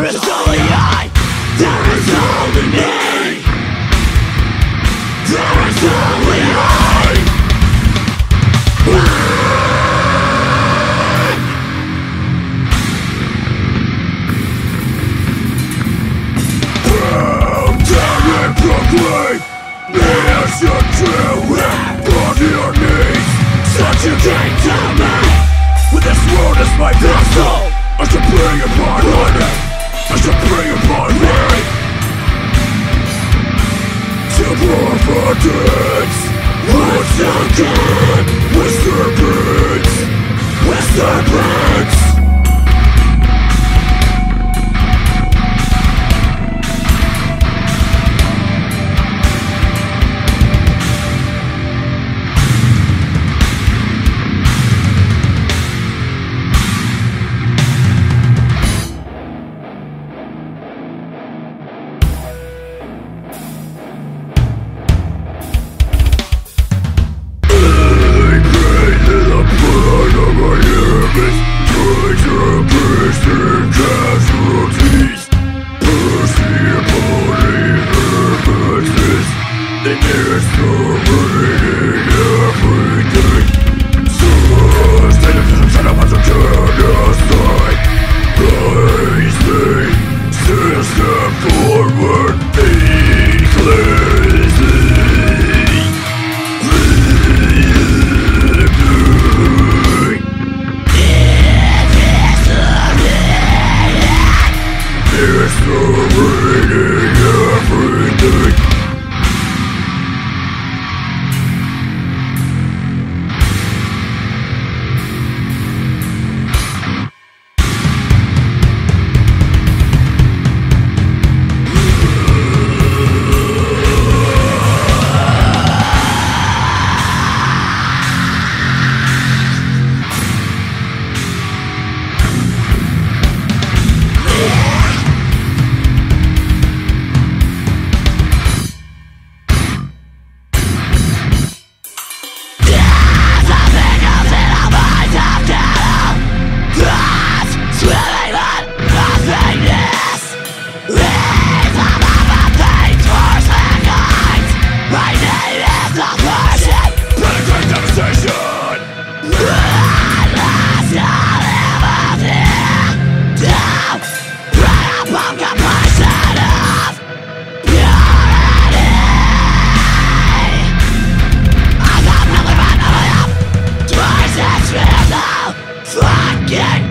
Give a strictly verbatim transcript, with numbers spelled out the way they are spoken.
is only I. There is only me. There is only I. How dare you proclaim me as your true on your knees? Such a king to me. With this world as my vessel, I shall bring upon me. I shall bring upon me to providence. Once again, with serpents, with serpents. Planetary Devastation! Let's all live here! Down! Right up on completion of purity! I got nothing but nothing up! Twice as real, fucking